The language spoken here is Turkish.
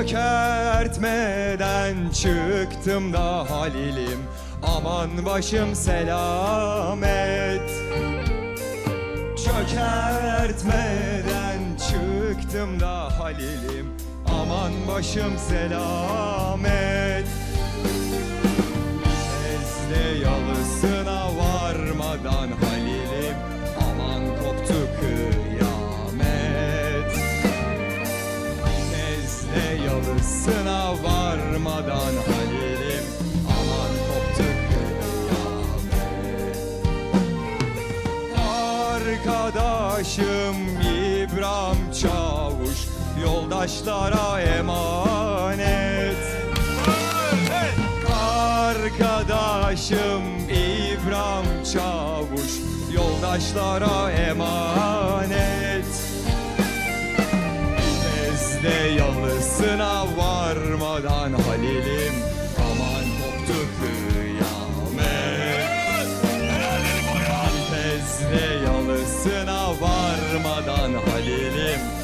Çökertmeden çıktım da Halil'im, aman başım selamet. Çökertmeden çıktım da Halil'im, aman başım selamet. Tezde yalısına varmadan Halil'im, aman koptu kıyamet. Tezde yalısına varmadan Halil'im, aman koptu kıyamet. Arkadaşım İbrahim Çavuş yoldaşlara emanet. Arkadaşım İbrahim Çavuş yoldaşlara emanet. Tezde yalısına varmadan Halil'im, aman koptu kıyamet. Tezde yalısına varmadan Halil'im,